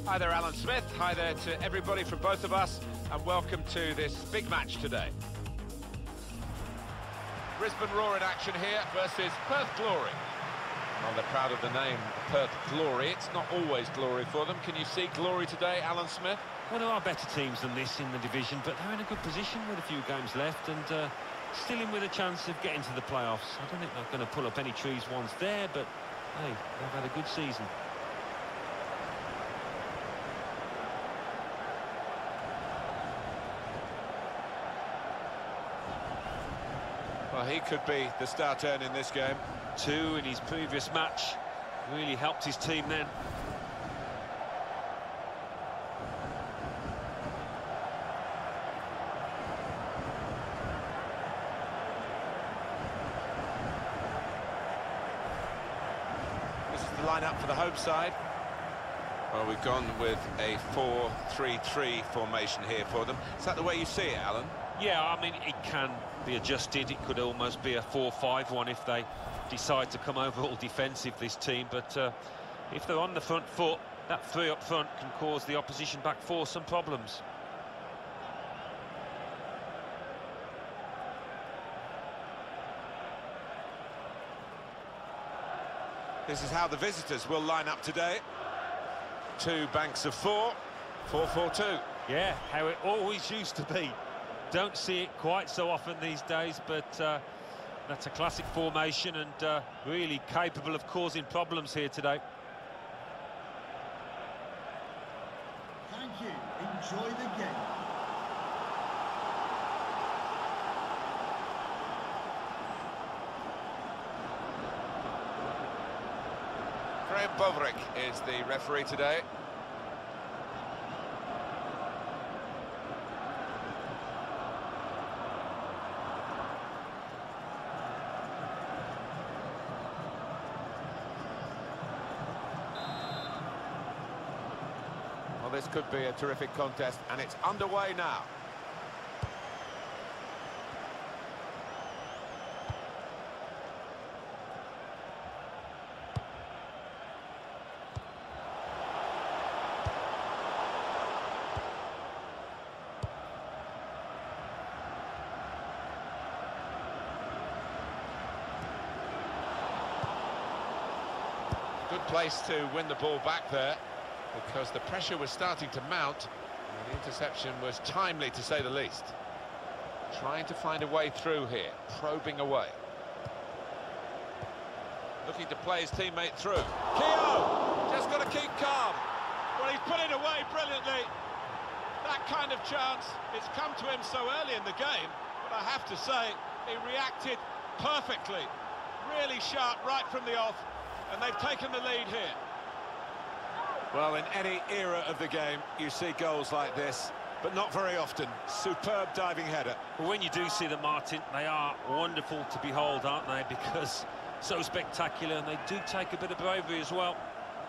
Hi there, Alan Smith. Hi there to everybody from both of us, and welcome to this big match today. Brisbane Roar in action here versus Perth Glory. Well, they're proud of the name, Perth Glory. It's not always glory for them. Can you see glory today, Alan Smith? Well, there are better teams than this in the division, but they're in a good position with a few games left and still in with a chance of getting to the playoffs. I don't think they're going to pull up any trees once there, but hey, they've had a good season. Well, he could be the star turn in this game. 2 in his previous match. Really helped his team then. This is the lineup for the home side. Well, we've gone with a 4-3-3 formation here for them. Is that the way you see it, Alan? Yeah, I mean, it can be adjusted. It could almost be a 4-5-1 if they decide to come over all defensive, this team. But if they're on the front foot, that 3 up front can cause the opposition back 4 some problems. This is how the visitors will line up today. 2 banks of 4, 4-4-2. Yeah, how it always used to be. Don't see it quite so often these days, but that's a classic formation and really capable of causing problems here today. Thank you. Enjoy the game. Graham Boverick is the referee today. Well, this could be a terrific contest, and it's underway now. Good place to win the ball back there, because the pressure was starting to mount, and the interception was timely, to say the least. Trying to find a way through here, probing away. Looking to play his teammate through. Keogh! Just got to keep calm. Well, he's put it away brilliantly. That kind of chance, it's come to him so early in the game, but I have to say, he reacted perfectly. Really sharp right from the off, and they've taken the lead here. Well, in any era of the game, you see goals like this, but not very often. Superb diving header. Well, when you do see them, Martin, they are wonderful to behold, aren't they? Because so spectacular, and they do take a bit of bravery as well.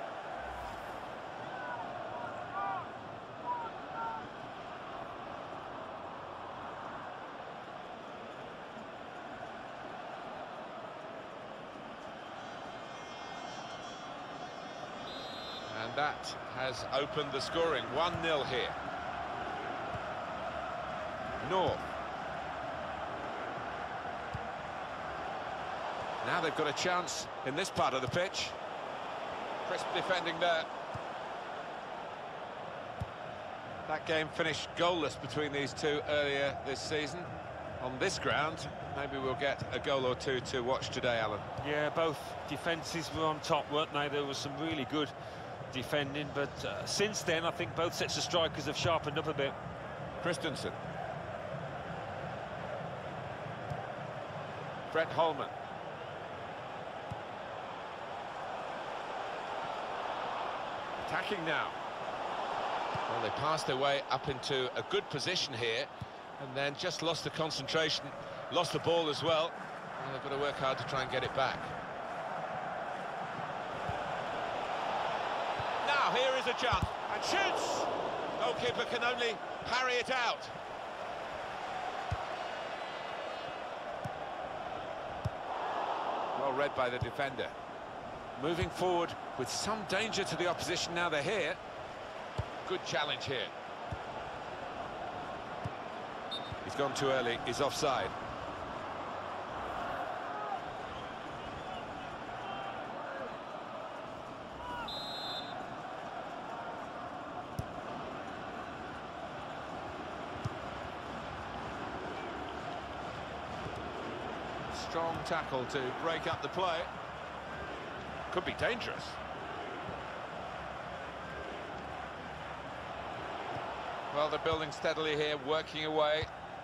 And that has opened the scoring. 1-0 here. North. Now they've got a chance in this part of the pitch. Crisp defending there. That game finished goalless between these two earlier this season. On this ground, maybe we'll get a goal or two to watch today, Alan. Yeah, both defences were on top, weren't they? There was some really good defending, but since then I think both sets of strikers have sharpened up a bit. Christensen. Brett Holman. Attacking now. Well, they passed their way up into a good position here, and then just lost the concentration, lost the ball as well. And they've got to work hard to try and get it back. Now here is a chance, and shoots! Goalkeeper can only parry it out. Well read by the defender. Moving forward with some danger to the opposition now they're here. Good challenge here. He's gone too early, he's offside. Strong tackle to break up the play. Could be dangerous. Well, they're building steadily here, working away.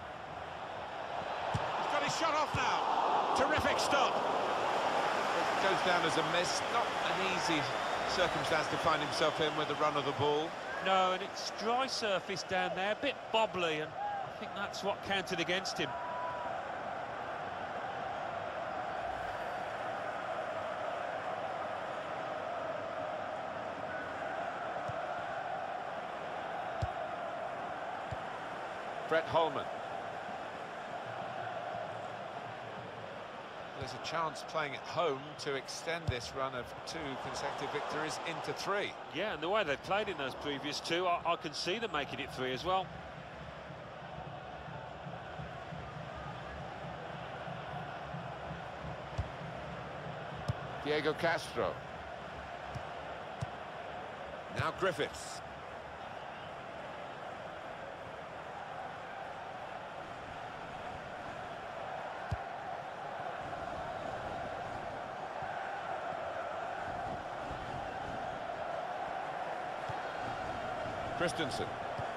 He's got his shot off now. Terrific stop. It goes down as a miss. Not an easy circumstance to find himself in with the run of the ball. No, and it's dry surface down there, a bit bobbly, and I think that's what counted against him. Brett Holman. There's a chance playing at home to extend this run of 2 consecutive victories into 3. Yeah, and the way they've played in those previous 2, I can see them making it 3 as well. Diego Castro. Now Griffiths. Christensen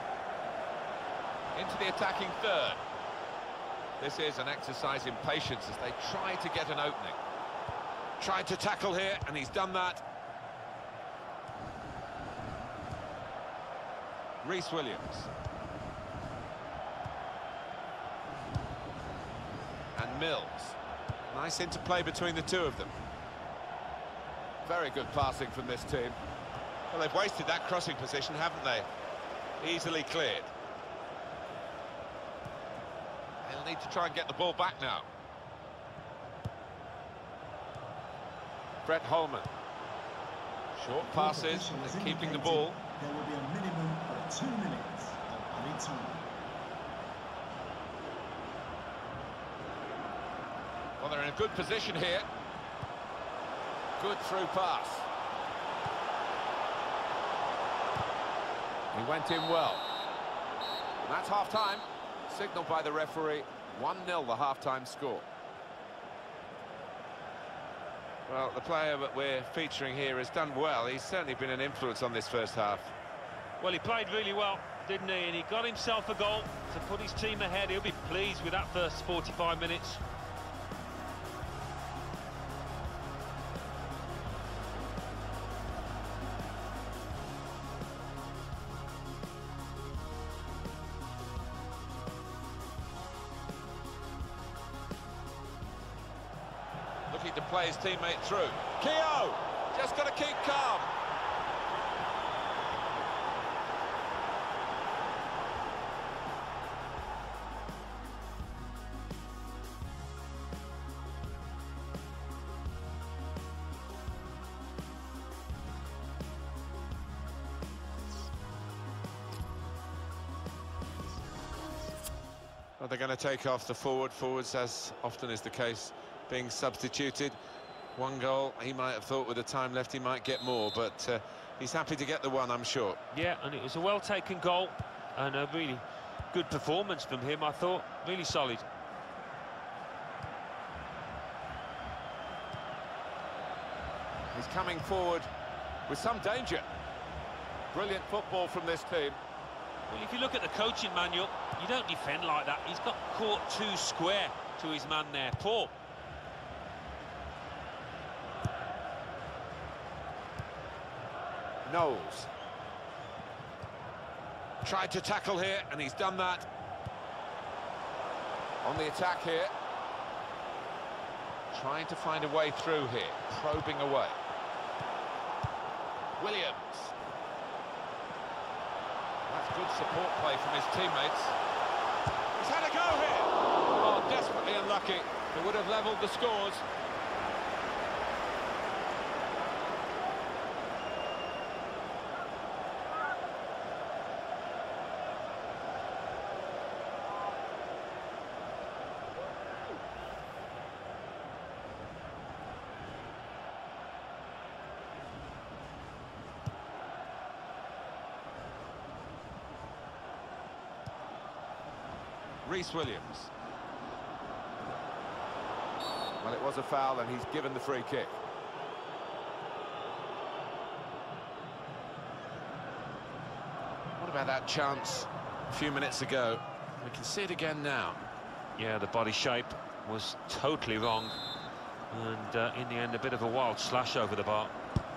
into the attacking third. This is an exercise in patience as they try to get an opening. Tried to tackle here, and he's done that. Reece Williams. And Mills. Nice interplay between the two of them. Very good passing from this team. Well, they've wasted that crossing position, haven't they? Easily cleared. They'll need to try and get the ball back now. Brett Holman. Short passes and keeping the ball. There will be a minimum of 2 minutes of added time. Well, they're in a good position here. Good through pass. He went in well. And that's half-time. Signalled by the referee. 1-0 the half-time score. Well, the player that we're featuring here has done well. He's certainly been an influence on this first half. Well, he played really well, didn't he? And he got himself a goal to put his team ahead. He'll be pleased with that first 45 minutes. Looking to play his teammate through. Keogh! Just got to keep calm. Well, they're going to take off the forwards, as often is the case, being substituted. 1 goal, he might have thought with the time left he might get more, but he's happy to get the 1, I'm sure. Yeah, and it was a well-taken goal and a really good performance from him, I thought. Really solid. He's coming forward with some danger. Brilliant football from this team. Well, if you look at the coaching manual, you don't defend like that. He's got caught too square to his man there. Poor. Knowles. Tried to tackle here, and he's done that. On the attack here. Trying to find a way through here. Probing away. Williams. That's good support play from his teammates. He's had a go here. Oh, desperately unlucky. It would have levelled the scores. Reece Williams. Well, it was a foul and he's given the free kick. What about that chance a few minutes ago? We can see it again now. Yeah, the body shape was totally wrong, and in the end a bit of a wild slash over the bar.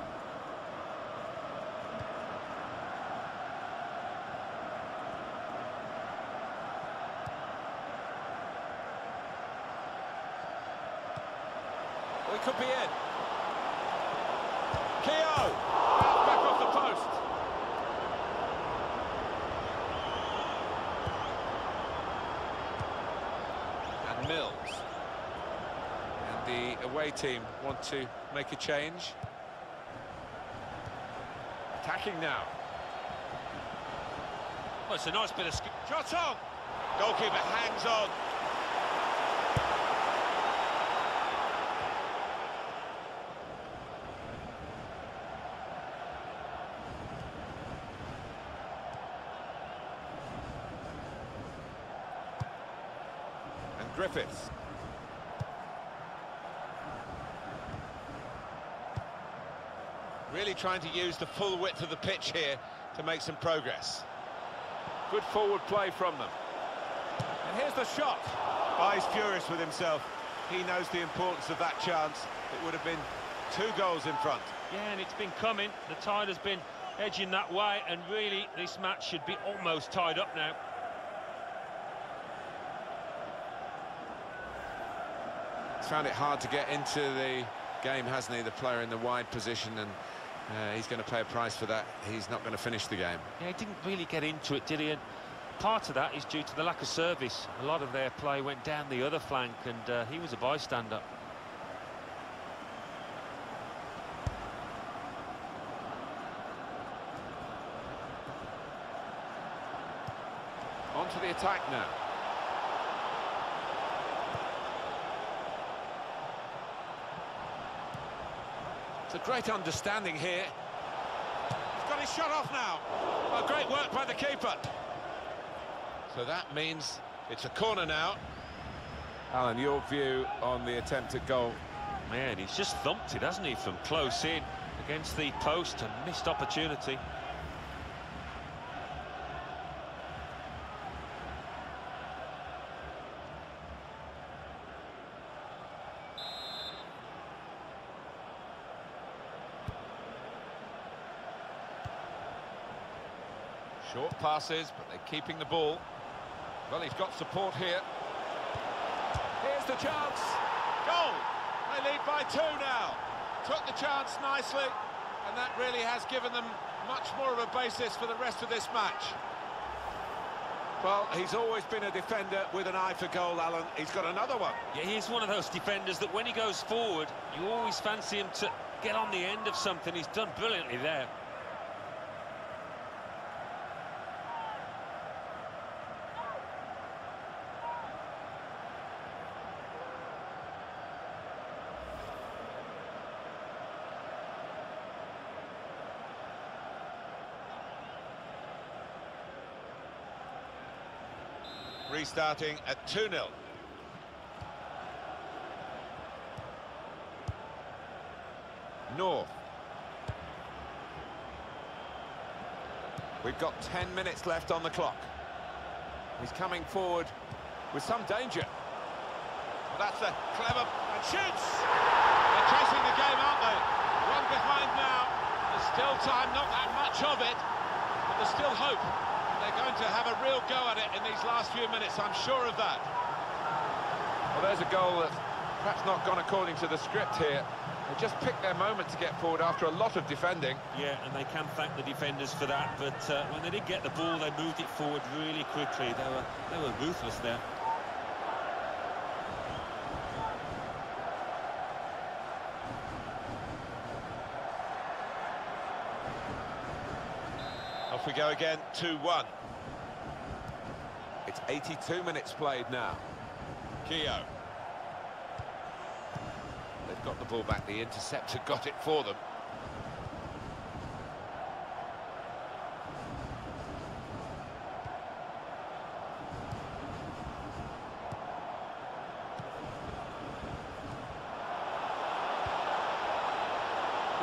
We could be in. Keogh! Back off the post. And Mills. And the away team want to make a change. Attacking now. Well, it's a nice bit of... Shot on! Goalkeeper hangs on. Griffiths. Really trying to use the full width of the pitch here to make some progress. Good forward play from them. And here's the shot. Oh, he's furious with himself. He knows the importance of that chance. It would have been 2 goals in front. Yeah, and it's been coming. The tide has been edging that way, and really this match should be almost tied up now. He's found it hard to get into the game, hasn't he? The player in the wide position, and he's going to pay a price for that. He's not going to finish the game. Yeah, he didn't really get into it, did he? And part of that is due to the lack of service. A lot of their play went down the other flank, and he was a bystander. On to the attack now. It's a great understanding here. He's got his shot off now. Oh, great work by the keeper. So that means it's a corner now. Alan, your view on the attempt at goal? Man, he's just thumped it, hasn't he, from close in against the post, a missed opportunity. Short passes, but they're keeping the ball. Well, he's got support here. Here's the chance. Goal! They lead by 2 now. Took the chance nicely, and that really has given them much more of a basis for the rest of this match. Well, he's always been a defender with an eye for goal, Alan. He's got another one. Yeah, he's one of those defenders that when he goes forward, you always fancy him to get on the end of something. He's done brilliantly there. Restarting at 2-0. North. We've got 10 minutes left on the clock. He's coming forward with some danger. That's a clever... and shoots! They're chasing the game, aren't they? 1 behind now. There's still time, not that much of it, but there's still hope. They're going to have a real go at it in these last few minutes, I'm sure of that. Well, there's a goal that's perhaps not gone according to the script here. They just picked their moment to get forward after a lot of defending. Yeah, and they can thank the defenders for that, but when they did get the ball, they moved it forward really quickly. They were ruthless there. Off we go again, 2-1. It's 82 minutes played now. Keogh. They've got the ball back, the interceptor got it for them.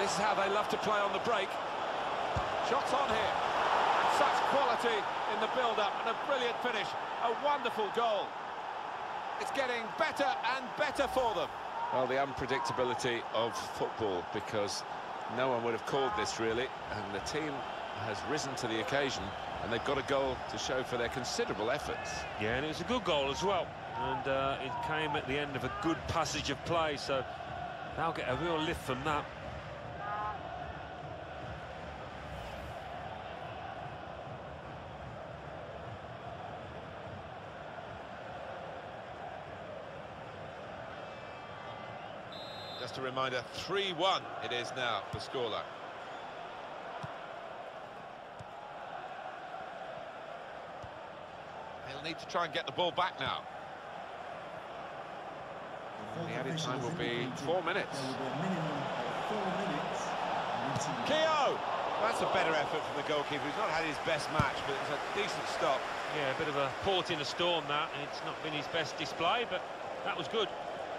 This is how they love to play on the break. Shots on here. And such quality in the build-up and a brilliant finish. A wonderful goal. It's getting better and better for them. Well, the unpredictability of football, because no one would have called this really, and the team has risen to the occasion, and they've got a goal to show for their considerable efforts. Yeah, and it was a good goal as well, and it came at the end of a good passage of play, so they'll get a real lift from that. Just a reminder, 3-1 it is now, the scoreline. He'll need to try and get the ball back now. The added time will be 4 minutes. There will be a minimum of 4 minutes. Keogh! That's a better effort from the goalkeeper. He's not had his best match, but it's a decent stop. Yeah, a bit of a port in a storm, that. It's not been his best display, but that was good.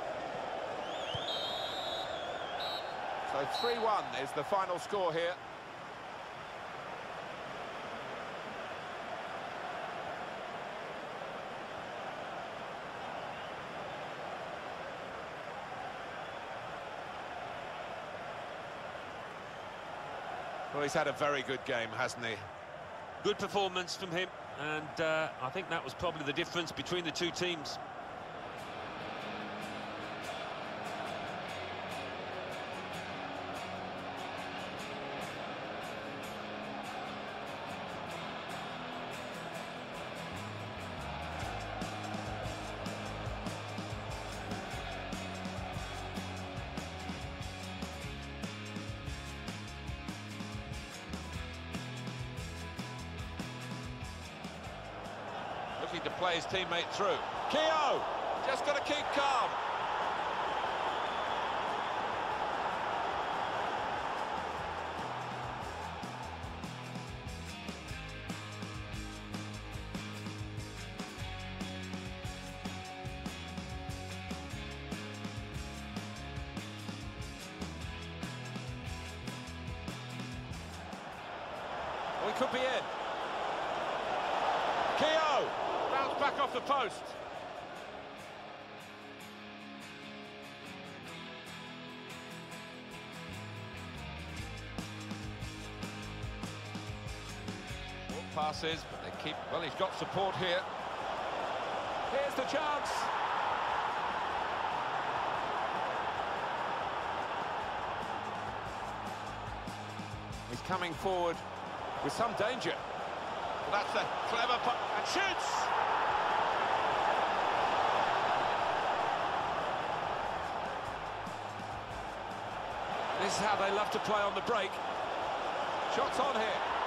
So 3-1 is the final score here. Well, he's had a very good game, hasn't he? Good performance from him, and I think that was probably the difference between the two teams. Looking to play his teammate through. Keogh! Just got to keep calm. We could be in. Keogh! Bounce back off the post. Short passes, but they keep... Well, he's got support here. Here's the chance. He's coming forward with some danger. Well, that's a clever putt, and shoots! This is how they love to play on the break. Shots on here.